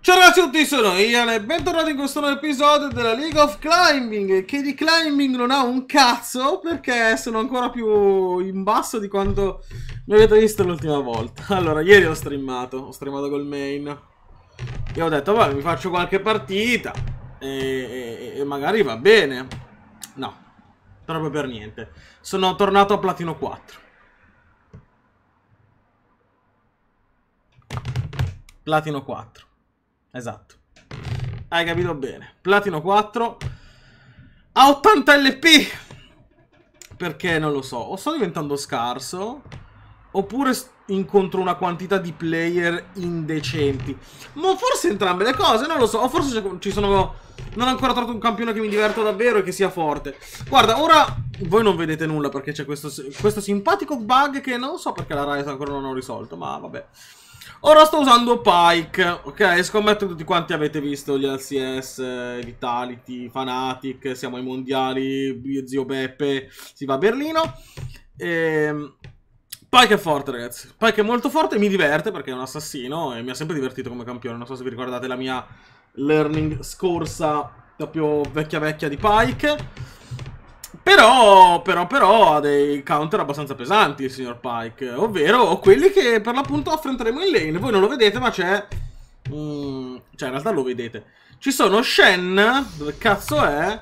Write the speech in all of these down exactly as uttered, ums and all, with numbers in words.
Ciao ragazzi a tutti, sono Ian e bentornati in questo nuovo episodio della League of Climbing, che di climbing non ha un cazzo perché sono ancora più in basso di quanto mi avete visto l'ultima volta. Allora, ieri ho streamato, ho streamato col main e ho detto, vabbè, mi faccio qualche partita e, e, e magari va bene. No, proprio per niente. Sono tornato a Platino quattro. Platino quattro. Esatto. Hai capito bene. Platino quattro a ottanta L P. Perché non lo so. O sto diventando scarso, oppure incontro una quantità di player indecenti. Ma forse entrambe le cose, non lo so. O forse ci sono... Non ho ancora trovato un campione che mi diverto davvero e che sia forte. Guarda, ora voi non vedete nulla perché c'è questo, questo simpatico bug che non so perché la Riot ancora non ho risolto, ma vabbè. Ora sto usando Pyke, ok? Scommetto che tutti quanti avete visto gli L C S, Vitality, Fnatic, siamo ai mondiali, zio Beppe si va a Berlino. E... Pyke è forte, ragazzi. Pyke è molto forte e mi diverte perché è un assassino e mi ha sempre divertito come campione. Non so se vi ricordate la mia learning scorsa, proprio vecchia vecchia di Pyke. Però, però, però ha dei counter abbastanza pesanti il signor Pyke, ovvero quelli che per l'appunto affronteremo in lane. Voi non lo vedete ma c'è... Mm, cioè in realtà lo vedete. Ci sono Shen, dove cazzo è?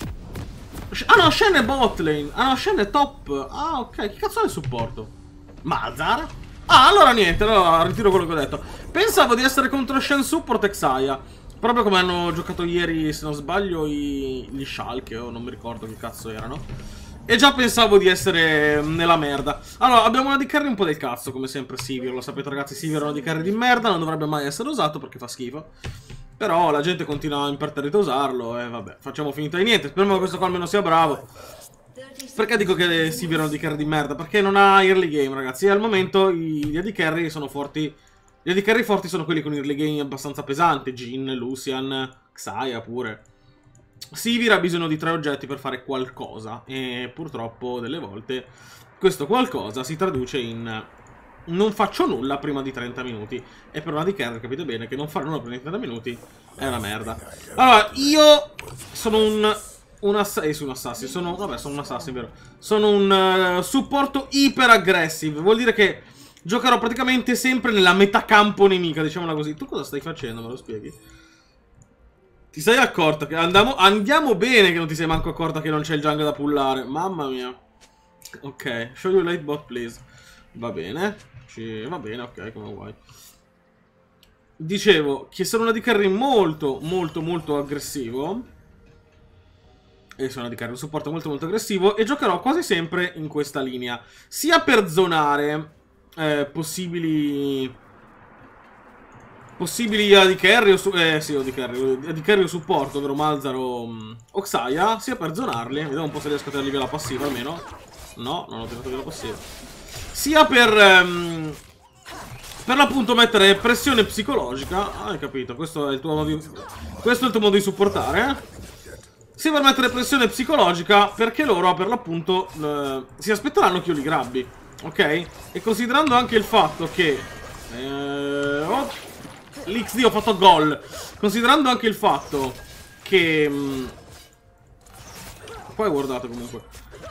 Ah no, Shen è bot lane. Ah no, Shen è top. Ah ok, che cazzo è il supporto? Malzahar? Ah allora niente, allora ritiro quello che ho detto. Pensavo di essere contro Shen support e Xayah. Proprio come hanno giocato ieri, se non sbaglio, i... gli Schalke, o non mi ricordo che cazzo erano. E già pensavo di essere nella merda. Allora, abbiamo una D carry un po' del cazzo, come sempre Sivir. Lo sapete ragazzi, Sivir è una D carry di merda, non dovrebbe mai essere usato perché fa schifo. Però la gente continua imperterrita a usarlo e vabbè, facciamo finita di niente. Speriamo che questo qua almeno sia bravo. Perché dico che Sivir è una D carry di merda? Perché non ha early game, ragazzi. E al momento gli A D carry sono forti... Gli A D carry forti sono quelli con early game abbastanza pesante. Jhin, Lucian, Xayah pure. Sivir ha bisogno di tre oggetti per fare qualcosa. E purtroppo delle volte questo qualcosa si traduce in... Non faccio nulla prima di trenta minuti. E per una A D carry capite bene che non fare nulla prima di trenta minuti è una merda. Allora, io sono un... Un assassin, eh, sì, un assassin, sono... Vabbè, sono un assassin, vero? Sono un uh, supporto iper aggressive. Vuol dire che giocherò praticamente sempre nella metacampo nemica, diciamola così. Tu cosa stai facendo? Me lo spieghi? Ti sei accorta che andiamo, andiamo bene che non ti sei manco accorta che non c'è il jungle da pullare. Mamma mia. Ok, show you late bot please. Va bene. Ci... Va bene, ok, come vuoi. Dicevo che sono una D carry molto, molto, molto aggressivo. E sono una D carry, un supporto molto, molto aggressivo. E giocherò quasi sempre in questa linea. Sia per zonare... Eh, possibili possibili A D carry o su eh sì A D carry A D carry o supporto, ovvero Malzahar o, um, o Xayah, sia per zonarli. Vediamo un po' se riesco a tenerli via la passiva almeno. No, non ho tenuto via la passiva. Sia per um, per l'appunto mettere pressione psicologica. Ah, hai capito, questo è il tuo modo di, questo è il tuo modo di supportare, eh? Sia per mettere pressione psicologica perché loro per l'appunto eh, si aspetteranno che io li grabbi. Ok? E considerando anche il fatto che eh, oh, l'X D ho fatto gol. Considerando anche il fatto che mh, poi guardate comunque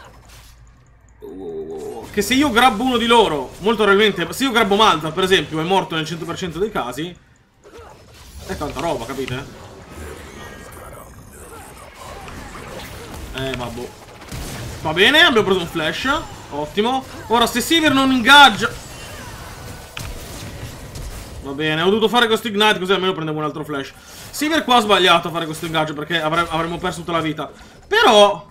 uh, che se io grabbo uno di loro, molto probabilmente se io grabbo Malzahar per esempio, è morto nel cento per cento dei casi. È tanta roba, capite? Eh vabbè. Va bene, abbiamo preso un flash. Ottimo. Ora se Sivir non ingaggia... Va bene, ho dovuto fare questo ignite così almeno prendevo un altro flash. Sivir qua ha sbagliato a fare questo ingaggio perché avre avremmo perso tutta la vita. Però...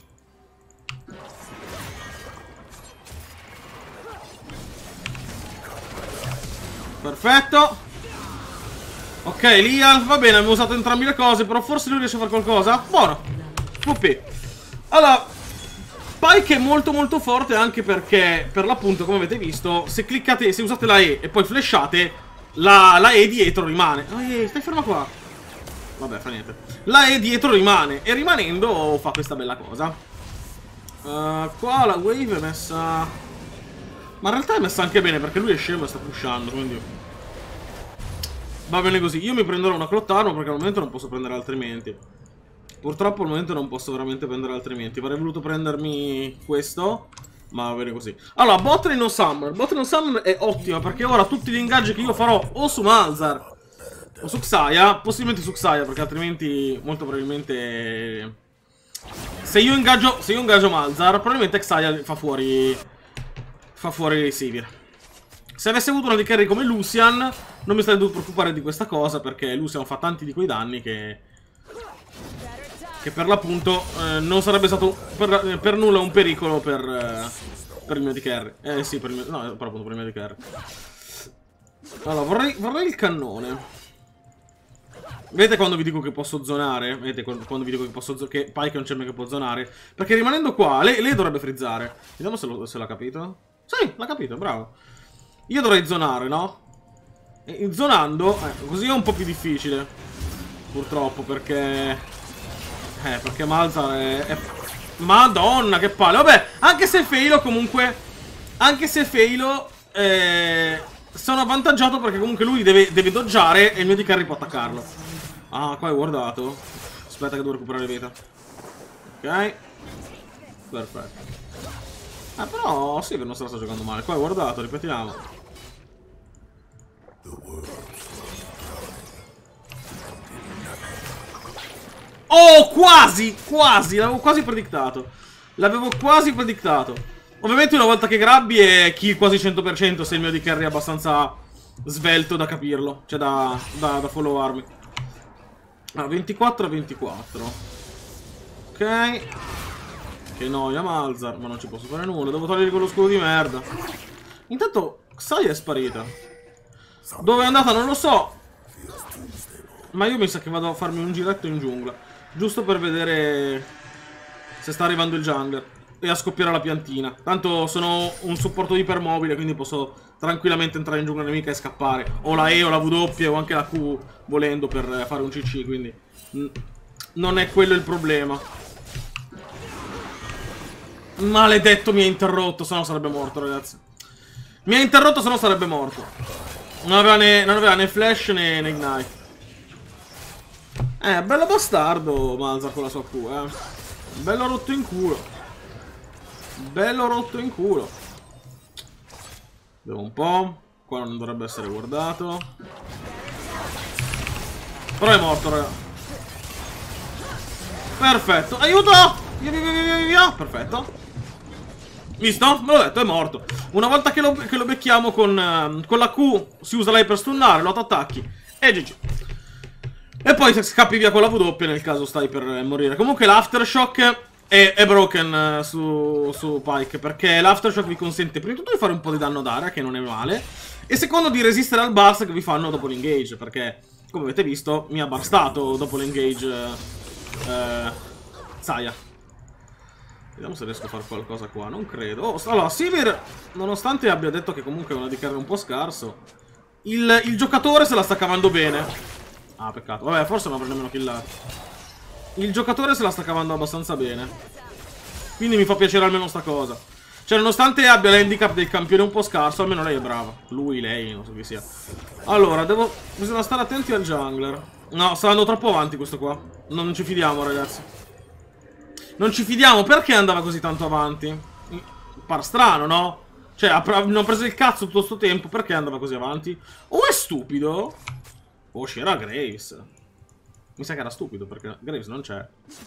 Perfetto. Ok, Lian, va bene, abbiamo usato entrambe le cose, però forse lui riesce a fare qualcosa. Buono. V P. Allora... Pyke è molto molto forte anche perché, per l'appunto, come avete visto, se cliccate, se usate la E e poi flashate, la, la E dietro rimane. Ehi, stai ferma qua. Vabbè, fa niente. La E dietro rimane, e rimanendo fa questa bella cosa. uh, Qua la wave è messa... Ma in realtà è messa anche bene perché lui è scemo e sta pushando, quindi... Va bene così. Io mi prenderò una Clottarmo perché al momento non posso prendere altrimenti. Purtroppo al momento non posso veramente prendere altrimenti. Avrei voluto prendermi questo, ma va bene così. Allora, Botlane o Summer? Botlane o Summer è ottima perché ora tutti gli ingaggi che io farò o su Malzar o su Xayah, possibilmente su Xayah perché altrimenti molto probabilmente... Se io ingaggio, se io ingaggio Malzar, probabilmente Xayah fa fuori... Fa fuori Sivir. Se avessi avuto una di carry come Lucian, non mi sarei dovuto preoccupare di questa cosa perché Lucian fa tanti di quei danni che... Che per l'appunto eh, non sarebbe stato per, per nulla un pericolo per, eh, per il mio di carry. Eh sì, per il mio... No, per appunto per il mio di carry. Allora, vorrei, vorrei il cannone. Vedete quando vi dico che posso zonare? Vedete quando vi dico che posso zonare? Che Pyke è un champion che può zonare? Perché rimanendo qua, lei, lei dovrebbe frizzare. Vediamo se l'ha capito. Sì, l'ha capito, bravo. Io dovrei zonare, no? E zonando, eh, così è un po' più difficile. Purtroppo, perché... Eh, perché Malzar è... è... Madonna, che palle. Vabbè, anche se failo comunque... Anche se failo... Eh... Sono avvantaggiato perché comunque lui deve, deve doggiare e il mio di carry può attaccarlo. Ah, qua hai guardato. Aspetta che devo recuperare vita. Ok. Perfetto. Eh, però Sivir non se la sta giocando male. Qua hai guardato, ripetiamo. Oh, quasi! Quasi! L'avevo quasi predictato. L'avevo quasi predictato. Ovviamente una volta che grabbi è kill quasi cento per cento se il mio di carry è abbastanza svelto da capirlo. Cioè da, da, da followarmi. Ah, ventiquattro a ventiquattro. Ok. Che noia Malzar. Ma non ci posso fare nulla. Devo togliere quello scudo di merda. Intanto Xayah è sparita. Dove è andata non lo so. Ma io mi sa che vado a farmi un giretto in giungla. Giusto per vedere se sta arrivando il jungler. E a scoppiare la piantina. Tanto sono un supporto ipermobile, quindi posso tranquillamente entrare in giungla nemica e scappare. O la E o la W o anche la Q volendo per fare un C C, quindi non è quello il problema. Maledetto, mi ha interrotto, sennò sarebbe morto, ragazzi. Mi ha interrotto, sennò sarebbe morto. Non aveva né, non aveva né flash né, né ignite. Eh, bello bastardo Malzar con la sua Q, eh. Bello rotto in culo. Bello rotto in culo. Vediamo un po'. Qua non dovrebbe essere guardato. Però è morto, raga. Perfetto. Aiuto! Via, via, via, via, via. Perfetto. Visto? Me l'ho detto, è morto. Una volta che lo, che lo becchiamo con, uh, con la Q, si usa lei per stunnare, lo attacchi e G G. E poi scappi via con la W nel caso stai per morire. Comunque l'aftershock è, è broken uh, su, su Pyke, perché l'aftershock vi consente prima di tutto di fare un po' di danno d'area, che non è male, e secondo di resistere al burst che vi fanno dopo l'engage, perché come avete visto mi ha burstato dopo l'engage uh, uh, Xayah. Vediamo se riesco a fare qualcosa qua, non credo. Oh, allora, Sivir, nonostante abbia detto che comunque è una di carry un po' scarso, il, il giocatore se la sta cavando bene. Ah, peccato. Vabbè, forse non avrei nemmeno killato. Il giocatore se la sta cavando abbastanza bene. Quindi mi fa piacere almeno sta cosa. Cioè, nonostante abbia l'handicap del campione un po' scarso, almeno lei è brava. Lui, lei, non so chi sia. Allora, devo... bisogna stare attenti al jungler. No, sta andando troppo avanti questo qua. Non ci fidiamo, ragazzi. Non ci fidiamo, perché andava così tanto avanti? Par strano, no? Cioè, non ha preso il cazzo tutto sto tempo, perché andava così avanti? O è stupido? O c'era Graves. Mi sa che era stupido, perché Graves non c'è.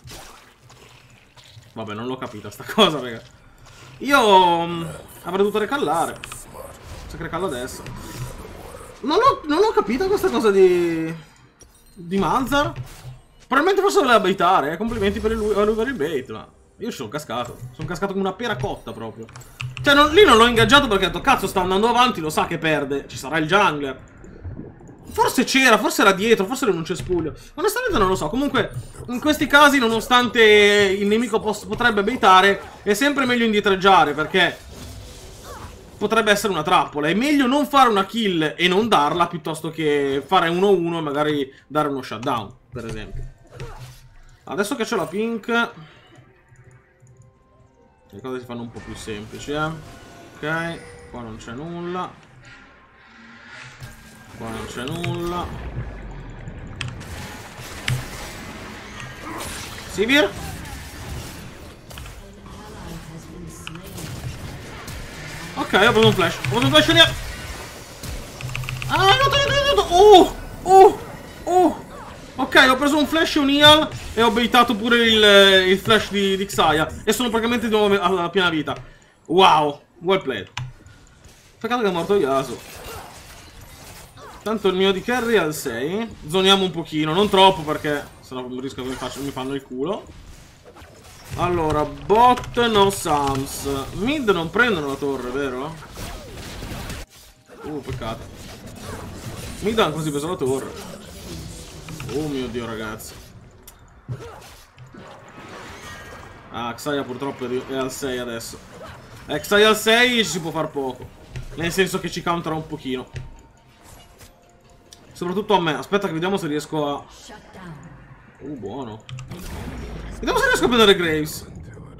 Vabbè, non l'ho capita sta cosa, raga. Io mh, avrei dovuto recallare. Se che recallo adesso. Non l'ho capita questa cosa di... di Malzar. Probabilmente forse voleva baitare, eh. Complimenti per lui, lui per il bait, ma io ci sono cascato. Sono cascato come una pera cotta proprio. Cioè, non, lì non l'ho ingaggiato perché ho detto, cazzo, sta andando avanti, lo sa che perde. Ci sarà il jungler. Forse c'era, forse era dietro, forse era in un cespuglio. Onestamente non lo so. Comunque, in questi casi, nonostante il nemico potrebbe baitare, è sempre meglio indietreggiare, perché potrebbe essere una trappola. È meglio non fare una kill e non darla, piuttosto che fare uno uno e magari dare uno shutdown, per esempio. Adesso che c'è la pink, le cose si fanno un po' più semplici, eh. Ok, qua non c'è nulla. Qua non c'è nulla. Sivir. Ok, ho preso un flash. Ho preso un flash lì. Ah, no, no, no, no. Oh, oh, oh. Ok, ho preso un flash e un heal e ho baitato pure il, il flash di, di Xayah. E sono praticamente di nuovo alla piena vita. Wow, well played. Peccato che è morto Yasuo. Tanto il mio di carry è al sei. Zoniamo un pochino, non troppo perché sennò rischio che mi, faccio, mi fanno il culo. Allora, bot no Sams. Mid non prendono la torre, vero? Uh, peccato. Mid hanno quasi preso la torre. Oh mio Dio, ragazzi. Ah, Xayah purtroppo è al sei adesso. Eh, Xayah al sei ci si può far poco. Nel senso che ci countera un pochino. Soprattutto a me. Aspetta che vediamo se riesco a... Uh, buono. Vediamo se riesco a prendere Graves.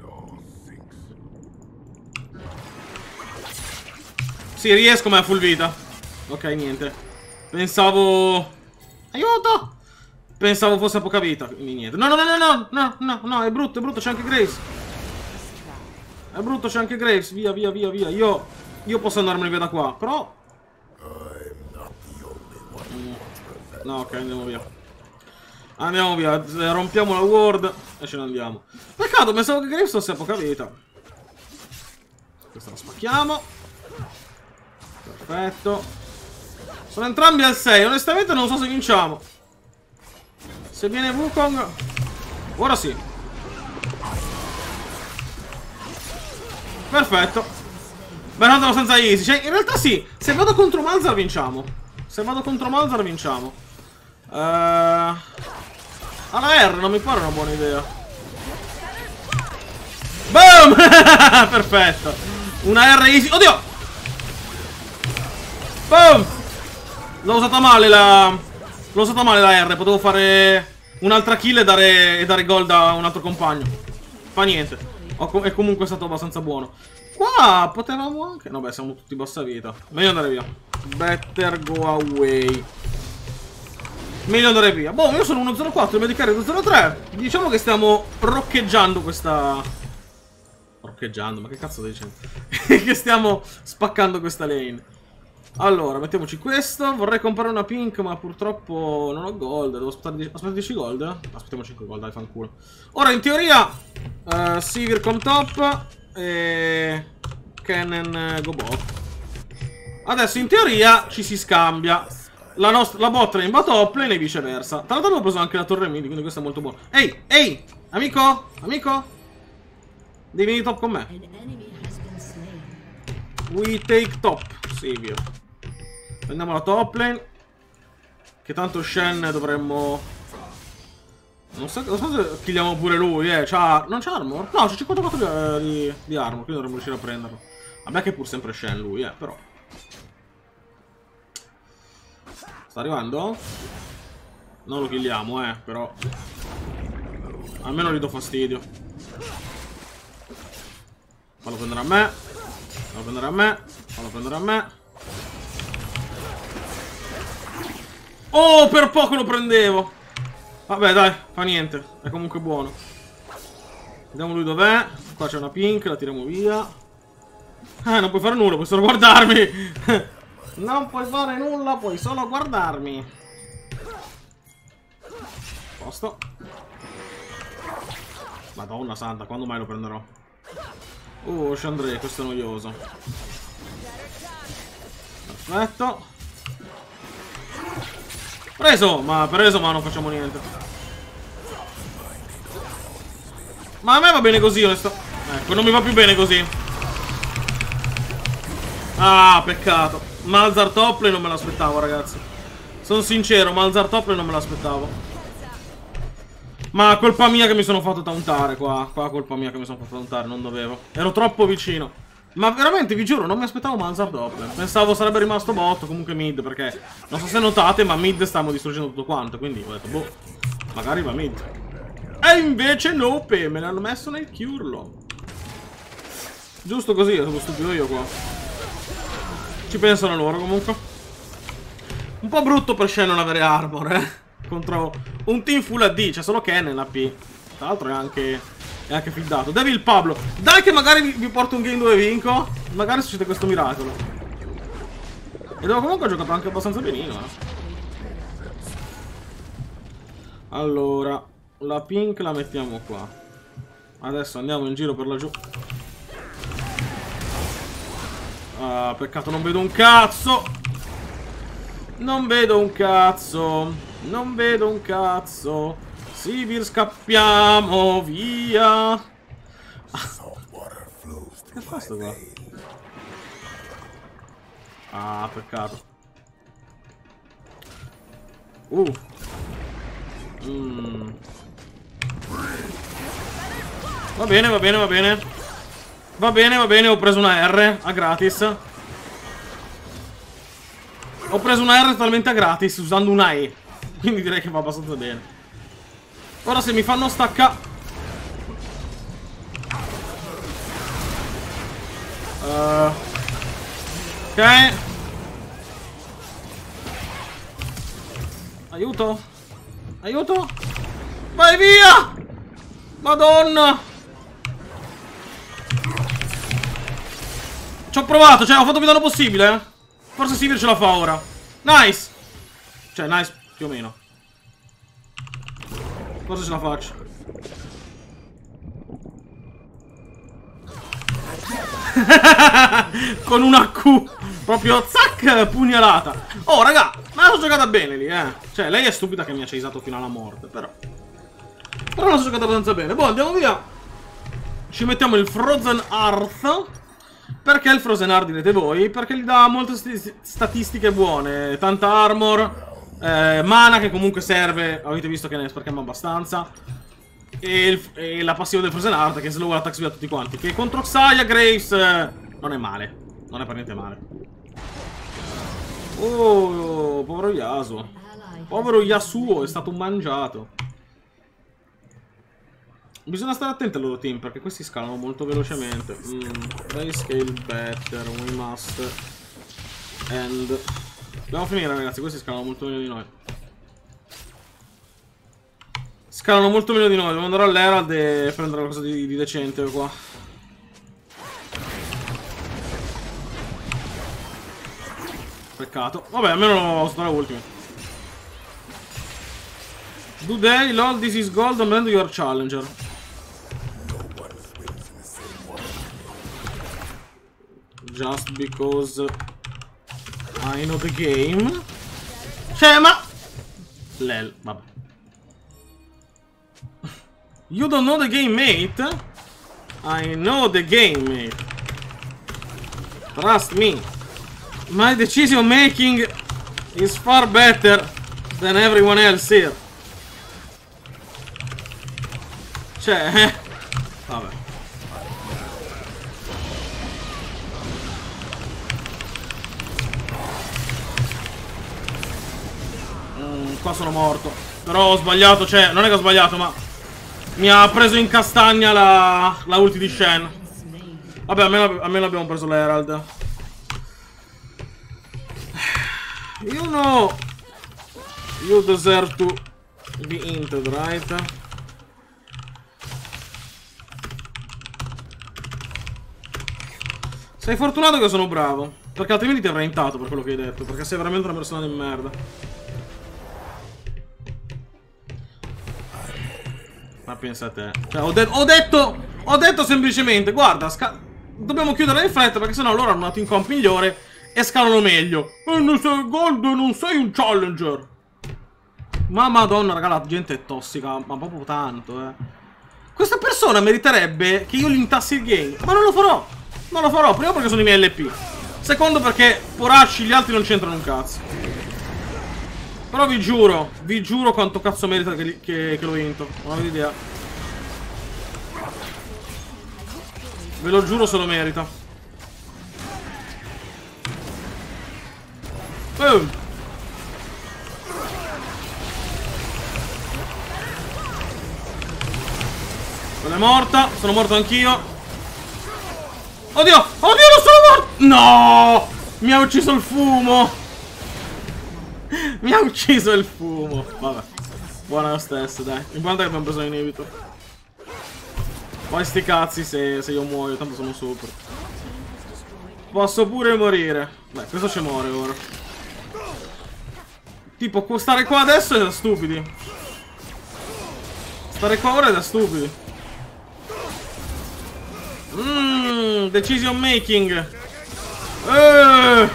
Sì, riesco, ma è full vita. Ok, niente. Pensavo... Aiuto! Pensavo fosse poca vita. Quindi niente. No, no, no, no, no, no, no, no, è brutto, è brutto, c'è anche Graves. È brutto, c'è anche Graves. Via, via, via, via. Io... Io posso andarmene via da qua, però... No, ok, andiamo via. Andiamo via, rompiamo la ward e ce ne andiamo. Peccato, pensavo che Graves fosse a poca vita. Questa la spacchiamo. Perfetto. Sono entrambi al sei, onestamente non so se vinciamo. Se viene Wukong... Ora sì. Perfetto. Beh, tanto abbastanza easy. Cioè, in realtà sì, se vado contro Malzahar vinciamo. Se vado contro Malzahar vinciamo. Uh... Alla R non mi pare una buona idea. Boom! Perfetto. Una R easy. Oddio! Boom! L'ho usata male la... L'ho usata male la R. Potevo fare un'altra kill e dare, e dare gold a un altro compagno. Fa niente. Ho, è comunque stato abbastanza buono. Qua potevamo anche... No, beh, siamo tutti bassa vita. Meglio andare via. Better go away. Meglio andare via. Boh, io sono uno zero quattro, il Medicarry due zero tre. Diciamo che stiamo roccheggiando questa... Roccheggiando, ma che cazzo stai dicendo? Che stiamo spaccando questa lane. Allora, mettiamoci questo. Vorrei comprare una pink, ma purtroppo non ho gold. Devo aspettare dieci... Aspetta dieci gold? Aspettiamo cinque gold, dai, fanculo. Ora, in teoria, uh, Sivir con top e Kennen go bot. Adesso, in teoria, ci si scambia. La, nostra, la bot lane va top lane e viceversa. Tra l'altro, ho preso anche la torre mid, quindi questo è molto buono. Ehi, ehi, amico, amico, devi venire top con me. We take top, Sivir. Prendiamo la top lane. Che tanto Shen dovremmo... Non so, non so se killiamo pure lui, eh. C'ha... Non c'ha armor? No, c'ha cinquantaquattro di, di, di armor, quindi dovremmo riuscire a prenderlo. Vabbè che è pur sempre Shen lui, eh, però. Sta arrivando? Non lo killiamo, eh, però. Almeno gli do fastidio. Fallo prendere a me. Fallo prendere a me. Fallo prendere a me. Oh, per poco lo prendevo. Vabbè, dai, fa niente. È comunque buono. Vediamo lui dov'è. Qua c'è una pink, la tiriamo via. Eh, non puoi fare nulla, puoi solo guardarmi. Non puoi fare nulla, puoi solo guardarmi. Posto. Madonna santa, quando mai lo prenderò? Oh, Chandray, questo è noioso. Perfetto. Preso, ma preso, ma non facciamo niente. Ma a me va bene così, onesto. Ecco, non mi va più bene così. Ah, peccato. Malzahar top lane non me l'aspettavo, ragazzi. Sono sincero, Malzahar top lane non me l'aspettavo. Ma colpa mia che mi sono fatto tauntare qua. Qua colpa mia che mi sono fatto tauntare, non dovevo. Ero troppo vicino. Ma veramente, vi giuro, non mi aspettavo Malzahar top lane. Pensavo sarebbe rimasto bot, comunque mid, perché non so se notate, ma mid stiamo distruggendo tutto quanto. Quindi ho detto, boh, magari va mid. E invece nope, me l'hanno messo nel chiurlo. Giusto così, sono stupido io qua. Ci pensano loro comunque. Un po' brutto per Shen non avere armor, eh. Contro un team full A D. C'è solo Ken nell'A P. Tra l'altro è anche, è anche fidato. Devil Pablo. Dai che magari vi, vi porto un game dove vinco. Magari succede questo miracolo. E devo comunque ho giocato anche abbastanza benino, eh. Allora, la pink la mettiamo qua. Adesso andiamo in giro per laggiù. Ah, peccato, non vedo un cazzo. Non vedo un cazzo. Non vedo un cazzo. Sivir, scappiamo, via. Ah. Che fa sto qua? Ah, peccato. Uh. Mm. Va bene, va bene, va bene. Va bene, va bene, ho preso una R a gratis. Ho preso una R totalmente a gratis usando una E. Quindi direi che va abbastanza bene. Ora se mi fanno stacca... Uh. Ok. Aiuto. Aiuto. Vai via. Madonna. Ci ho provato, cioè ho fatto più danno possibile, eh. Forse Sivir ce la fa ora. Nice. Cioè, nice, più o meno. Forse ce la faccio. Con una Q. Proprio, zac, pugnalata. Oh, raga, ma l'ho giocata bene lì, eh. Cioè, lei è stupida che mi ha chasato fino alla morte, però. Però l'ho giocata abbastanza bene. Boh, andiamo via. Ci mettiamo il Frozen Hearth. Perché il Frozen Heart direte voi? Perché gli dà molte st statistiche buone. Tanta armor, eh, mana che comunque serve. Avete visto che ne sprechiamo abbastanza. E, il, e la passiva del Frozen Heart che slow attack speed a tutti quanti. Che contro Xayah Graves eh, non è male. Non è per niente male. Oh, povero Yasuo. Povero Yasuo, è stato mangiato. Bisogna stare attenti al loro team perché questi scalano molto velocemente. Mm, they scale better, we must. And dobbiamo finire, ragazzi, questi scalano molto meglio di noi. Scalano molto meglio di noi. Devo andare all'Herald e prendere qualcosa di, di decente qua. Peccato. Vabbè, almeno sono le ultime. Do they, lol, this is gold, and your challenger. Just because I know the game. Cioè, ma... Lel, vabbè. You don't know the game, mate? I know the game, mate. Trust me. My decision making is far better than everyone else here. Cioè, eh. Vabbè. Mm, qua sono morto. Però ho sbagliato, cioè, non è che ho sbagliato, ma mi ha preso in castagna la, la ulti di Shen. Vabbè, almeno, almeno abbiamo preso l'Herald. You know, you deserve to be inted, right? Sei fortunato che sono bravo, perché altrimenti ti avrei intato per quello che hai detto, perché sei veramente una persona di merda. Ma pensa a te. Cioè, ho, de ho detto, ho detto semplicemente, guarda, dobbiamo chiudere in fretta perché sennò loro hanno un team comp migliore e scalano meglio. E non sei gold, non sei un challenger. Ma madonna, raga, la gente è tossica, ma proprio tanto, eh. Questa persona meriterebbe che io l'intassi il game, ma non lo farò. Non lo farò, primo perché sono i miei L P. Secondo perché, poracci, gli altri non c'entrano un cazzo. Però vi giuro, vi giuro quanto cazzo merita che, che, che l'ho vinto. Non avete idea. Ve lo giuro se lo merita. Boom. Quella è morta, sono morto anch'io. Oddio, oddio, non sono morto. No, mi ha ucciso il fumo. Mi ha ucciso il fumo. Vabbè. Buona lo stesso, dai. L'importante è che abbiamo preso l'inhibitor. Poi sti cazzi se, se io muoio, tanto sono super. Posso pure morire. Beh, questo ci muore ora. Tipo, stare qua adesso è da stupidi. Stare qua ora è da stupidi. Mmm, decision making. Eh.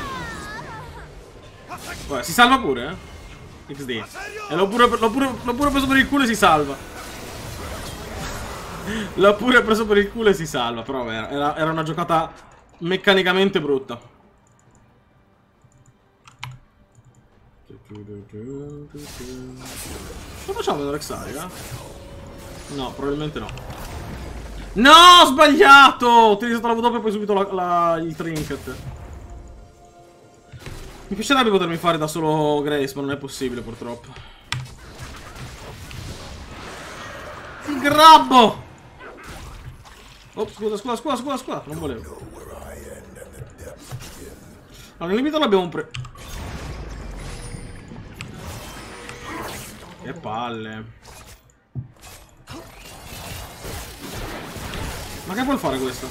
Vabbè, si salva pure, eh. X D. E l'ho pure, l'ho pure, l'ho pure preso per il culo e si salva. L'ho pure preso per il culo e si salva. Però vabbè, era, era una giocata meccanicamente brutta. Lo facciamo vedere Xaria? No, probabilmente no. No, ho sbagliato! Ho utilizzato la W e poi subito la, la, il trinket. Mi piacerebbe potermi fare da solo Grace, ma non è possibile purtroppo. Il grabbo! Oh, scusa, scusa, scusa, scusa, scusa, non volevo. Allora, l'inibito l'abbiamo preso. Che palle. Ma che vuol fare questo?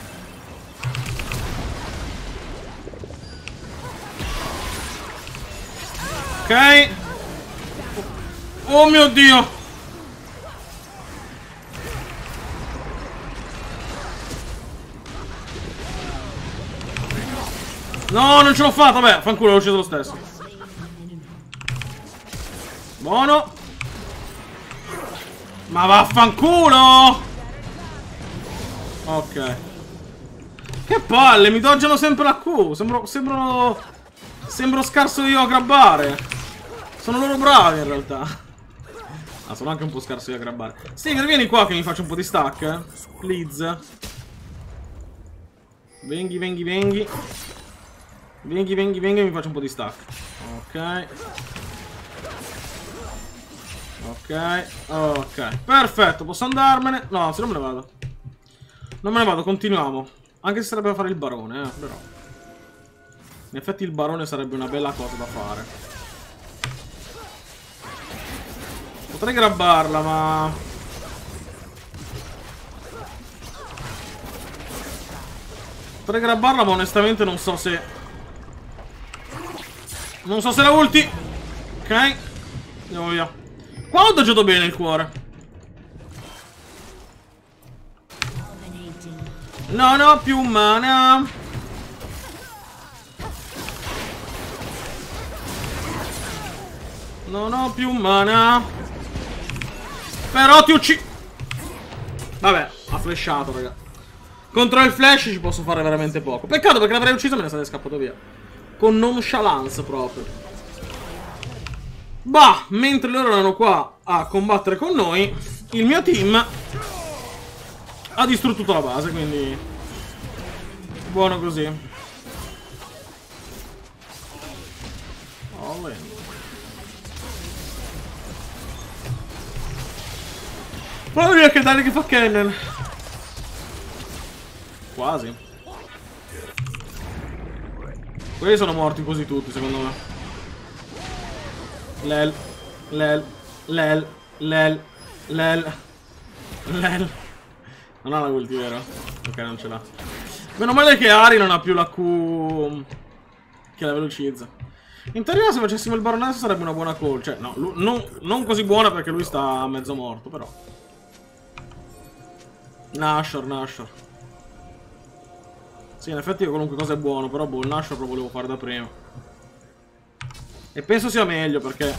Ok. Oh mio Dio. No, non ce l'ho fatta. Vabbè, fanculo, l'ho ucciso lo stesso. Buono. Ma vaffanculo. Ok. Che palle, mi doggiano sempre la Q. Sembro, sembro, sembro scarso io a grabbare. Sono loro bravi in realtà. Ah, sono anche un po' scarso io a grabbare. Stinger, vieni qua che mi faccio un po' di stack, eh. Please. Venghi, venghi, venghi. Venghi, venghi, venghi e mi faccio un po' di stack. Ok. Ok, ok, perfetto, posso andarmene? No, se non me ne vado. Non me ne vado, continuiamo. Anche se sarebbe da fare il barone, eh, però. In effetti il barone sarebbe una bella cosa da fare. Potrei grabbarla, ma... Potrei grabbarla, ma onestamente non so se... Non so se la ulti. Ok, andiamo via. Qua ho doggiato bene il cuore. Non ho più mana. Non ho più mana. Però ti uccido. Vabbè, ha flashato, raga. Contro il flash ci posso fare veramente poco. Peccato perché l'avrei ucciso e me ne sarei scappato via. Con nonchalance proprio. Bah, mentre loro erano qua a combattere con noi, il mio team ha distrutto tutta la base, quindi buono così. Oh, Guarda via che danni che fa Kennen. Quasi. Quelli sono morti quasi tutti, secondo me. Lel, lel, lel, lel, lel, lel. Non ha la ulti, vero? Ok, non ce l'ha. Meno male che Ari non ha più la Q che la velocizza. In teoria se facessimo il baroness sarebbe una buona call. Cioè, no, lui, non, non così buona perché lui sta mezzo morto, però. Nashor, Nashor. Sì, in effetti qualunque cosa è buono, però boh, il Nashor lo volevo fare da prima. E penso sia meglio perché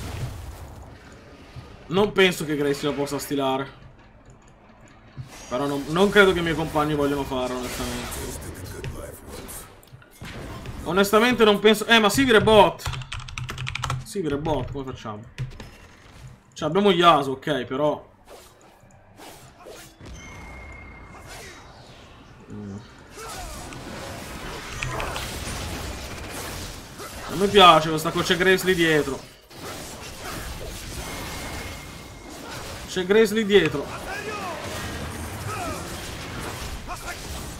non penso che Grace la possa stilare. Però non, non credo che i miei compagni vogliano farlo, onestamente. Onestamente non penso... Eh, ma Sivir è bot. Sivir è bot, come facciamo? Cioè, abbiamo Yasuo, ok, però... Mm. Non mi piace questa qua, c'è Grace lì dietro. C'è Grace lì dietro.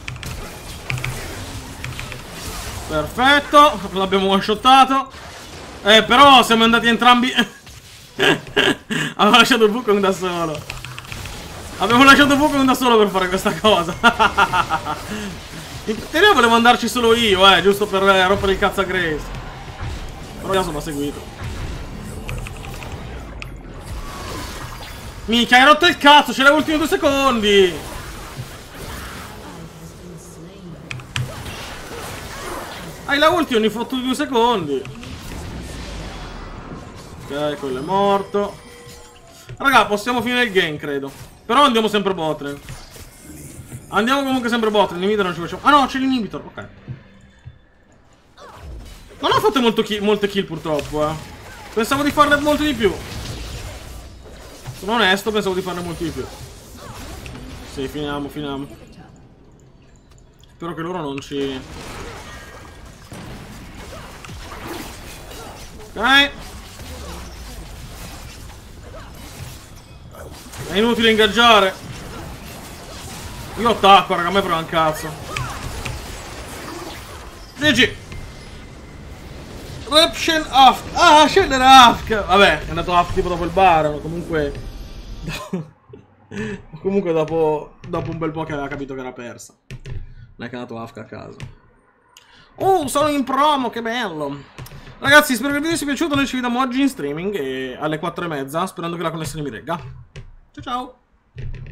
Perfetto, l'abbiamo one-shottato. Eh, però siamo andati entrambi... Avevo lasciato Wukong da solo. Abbiamo lasciato Wukong da solo per fare questa cosa. In teoria volevo andarci solo io, eh, giusto per eh, rompere il cazzo a Grace. Però io sono seguito. Minchia, hai rotto il cazzo, c'è gli ultimi due secondi. Hai la ulti ogni fottuti due secondi. Ok, quello è morto. Raga, possiamo finire il game, credo. Però andiamo sempre botlane. Andiamo comunque sempre botlane. L'inhibitor non ci facciamo. Ah no, c'è l'inhibitor, ok. Non ho fatto molto ki molte kill purtroppo, eh. Pensavo di farne molto di più. Sono onesto, pensavo di farne molti di più. Sì, finiamo, finiamo. Spero che loro non ci... Ok. È inutile ingaggiare. Io attacco, raga, a me frega un cazzo. G G. Reption Aft. Ah, scendere Aft. Vabbè, è andato Aft tipo dopo il bar. Comunque... Comunque dopo, dopo un bel po' che aveva capito che era persa. Non è che è andato Aft a caso. Oh, sono in promo, che bello. Ragazzi, spero che il video sia piaciuto. Noi ci vediamo oggi in streaming e alle quattro e mezza, sperando che la connessione mi regga. Ciao ciao.